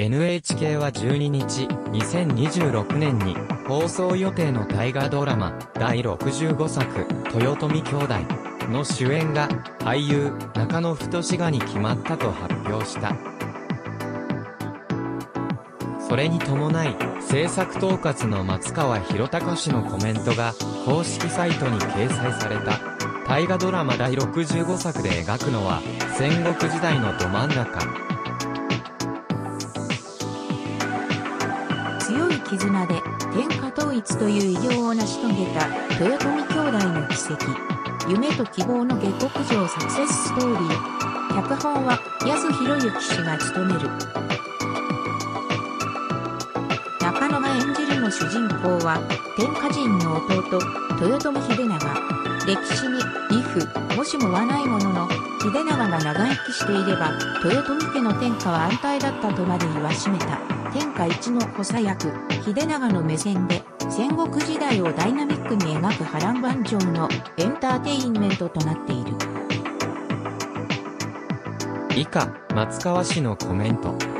NHK は12日、2026年に放送予定の大河ドラマ第65作、豊臣兄弟の主演が俳優中野太がに決まったと発表した。それに伴い、制作統括の松川博隆氏のコメントが公式サイトに掲載された。大河ドラマ第65作で描くのは戦国時代のど真ん中。 強い絆で天下統一という偉業を成し遂げた豊臣兄弟の奇跡。夢と希望の下克上サクセスストーリー。脚本は安弘之氏が務める。中野が演じるの主人公は天下人の弟豊臣秀長。歴史に義父もしもはないものの秀長が長生きしていれば豊臣家の天下は安泰だったとまで言わしめた天下一の補佐役秀長の目線で戦国時代をダイナミックに描く波乱万丈のエンターテインメントとなっている。 以下松川氏のコメント。